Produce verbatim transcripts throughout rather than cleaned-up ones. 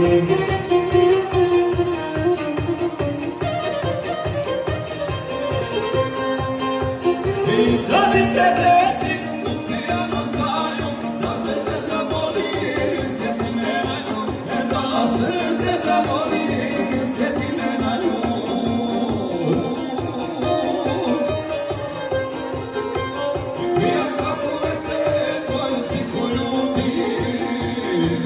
I sad mi se desi, u pijano stanju, da srce zaboli, sjeti me na nju. Da srce zaboli, sjeti me na nju. Ja svaku večer tvoju sliku ljubim.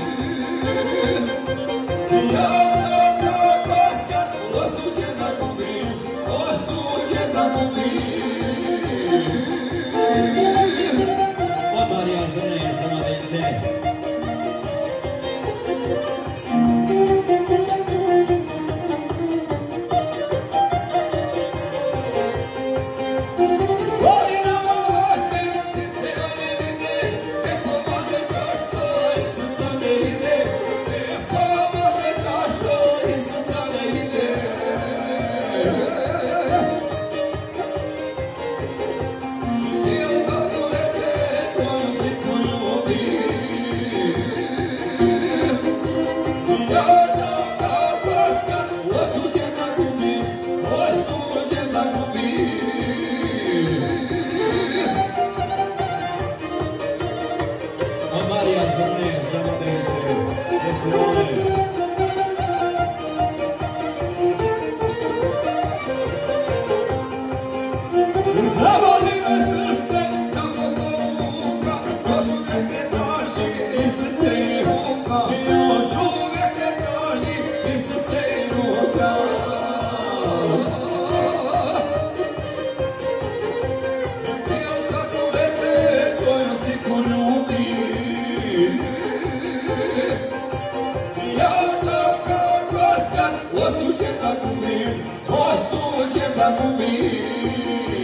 Ja sam kao kockar, osuđen da gubim, osuđen da gubim. Od Marija Zrne za mladence. Marija Zrne za mladence. Jesi vole? Zavoli me srce, kako to muka, još uvijek te traži i srce i ruka. Još uvijek te traži i srce i ruka. Ja svaku večer tvoju sliku ljubim. Ja sam kao kockar, osuđen da gubim, osuđen da gubim.